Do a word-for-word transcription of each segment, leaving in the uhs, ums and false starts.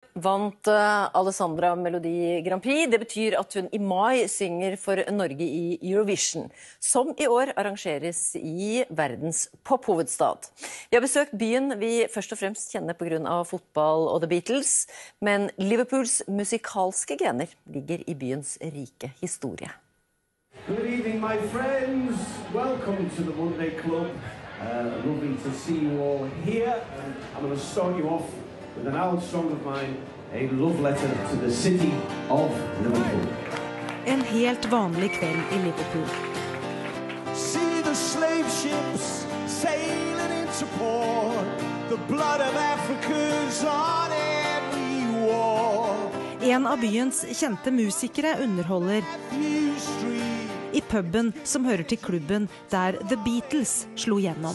vant Alessandra Melodi Grand Prix. Det betyr at hun i mai synger for Norge i Eurovision, som i år arrangeres i verdens pophovedstad. Vi har besøkt byen vi først og fremst kjenner på grunn av fotball og The Beatles, men Liverpools musikalske gener ligger i byens rike historie. Good evening, my friends. Welcome to the Monday Club. Uh, lovely to see you all here. And I'm going to start you off with an old song of mine, a love letter to the city of Liverpool. En helt vanlig kveld i Liverpool. See the slave ships sailing into port. The blood of Africa's on every wall. En av byens kjente musikere underholder i puben som hører til klubben der The Beatles slo gjennom.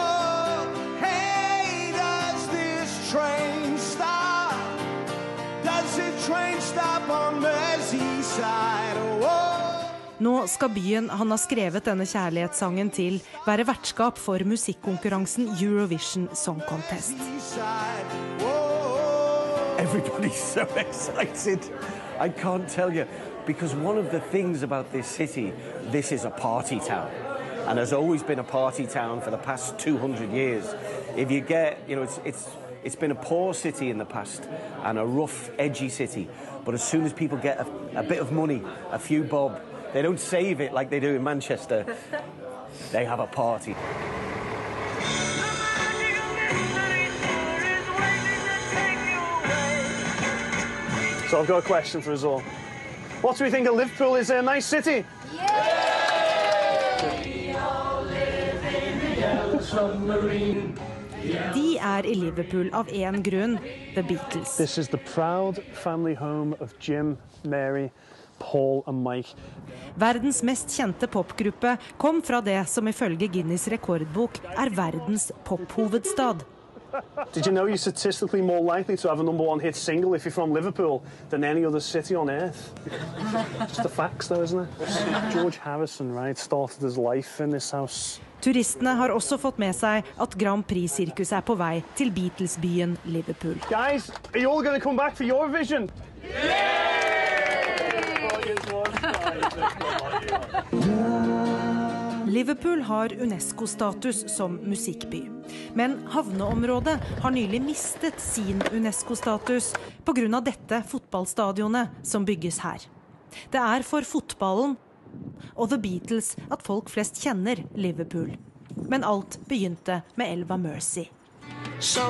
Nå skal byen han har skrevet denne kjærlighetssangen til være vertskap for musikkonkurransen Eurovision Song Contest. Everybody's so excited. I can't tell you, because one of the things about this city, this is a party town, and has always been a party town for the past two hundred years. If you get, you know, it's it's it's been a poor city in the past and a rough, edgy city, but as soon as people get a, a bit of money, a few bob, they don't save it like they do in Manchester. They have a party. So I've got a question for us all. What do we think of Liverpool? Is it a nice city? De er i Liverpool av en grunn, The Beatles. This is the proud family home of Jim, Mary, Paul and Mike. Verdens mest kjente popgruppe kom fra det som ifølge Guinness rekordbok er verdens pophovedstad. Did you know you're statistically more likely to have a number one hit single if you're from Liverpool than any other city on earth? Just the facts though, isn't it? George Harrison, right, started his life in this house. Turistene har også fått med seg at Grand Prix-sirkus er på vei til Beatles-byen Liverpool. Guys, are you all going to come back for Eurovision? Liverpool har UNESCO-status som musikkby. Men havneområdet har nylig mistet sin UNESCO-status på grunn av dette fotballstadionet som bygges her. Det er for fotballen og The Beatles at folk flest kjenner Liverpool. Men alt begynte med elva Mersey. So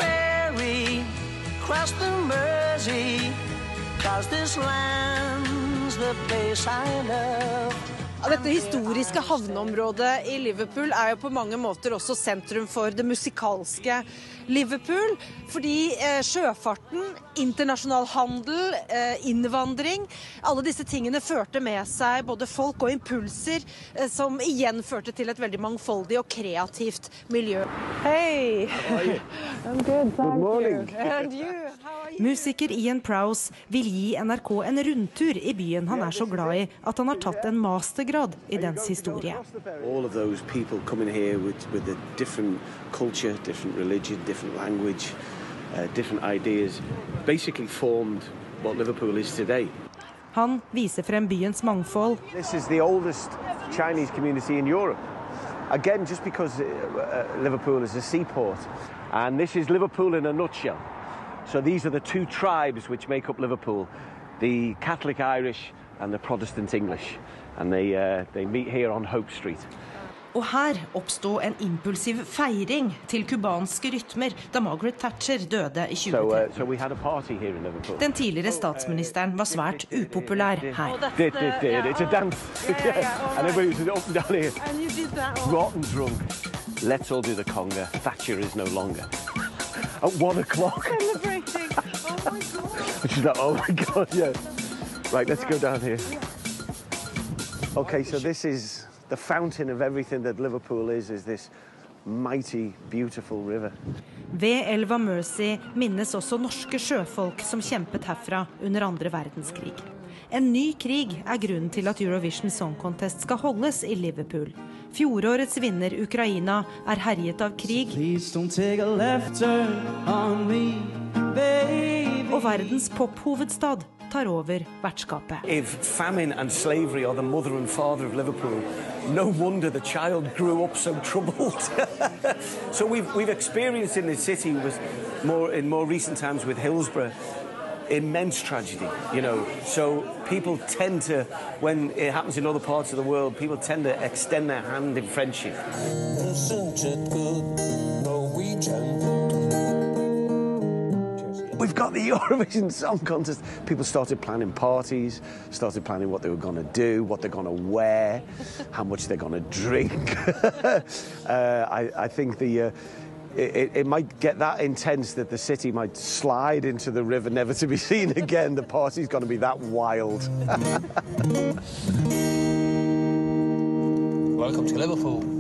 ferry, cross the Mersey, 'cause this land's the place I love. Dette historiske havneområdet i Liverpool er jo på mange måter også sentrum for det musikalske Liverpool, fordi eh, sjøfarten, internasjonal handel, eh, innvandring, alle disse tingene førte med seg både folk og impulser eh, som igjen førte til et veldig mangfoldig og kreativt miljø. Hei! I'm good, thank you. And you? How are you? Musiker Ian Prowse vil gi N R K en rundtur i byen han er så glad i at han har tatt en mastergrad i dens historie. All of those people coming here with, with a different culture, different religion, different language, uh, different ideas, basically formed what Liverpool is today. Han viser frem byens mangfold. This is the oldest Chinese community in Europe. Again, just because uh, uh, Liverpool is a seaport. And this is Liverpool in a nutshell. So these are the two tribes which make up Liverpool, the Catholic Irish and the Protestant English. And they, uh, they meet here on Hope Street. Og her oppstod en impulsiv feiring til kubanske rytmer da Margaret Thatcher døde i tjue tretten. So, uh, so we had a party here in Liverpool. Den tidligere statsministeren var svært upopulær her. Did, did, did. It's a dance. And everybody was up and down here. And you did that. Rotten drunk. Let's all do the conga. Thatcher is no longer. At one o'clock. Celebrating. Oh my God. She's like, oh my God, yeah. Right, let's go down here. Okay, so this is the fountain of everything that Liverpool is, is this mighty, beautiful river. Ved elva Mersey minnes også norske sjøfolk som kjempet herfra under andre verdenskrig. En ny krig er grunnen til at Eurovision Song Contest skal holdes i Liverpool. Fjorårets vinner Ukraina er herjet av krig. og verdens pophovedstad tar over vertskapet. If famine and slavery are the mother and father of Liverpool, no wonder the child grew up so troubled. So we've, we've experienced in this city was more, in more recent times with Hillsborough, immense tragedy, you know. So people tend to, when it happens in other parts of the world, people tend to extend their hand in friendship. Isn't it good, Norwegian? We've got the Eurovision Song Contest. People started planning parties, started planning what they were going to do, what they're going to wear, how much they're going to drink. uh, I, I think the... Uh, It, it might get that intense that the city might slide into the river, never to be seen again. The party's going to be that wild. Welcome to Liverpool.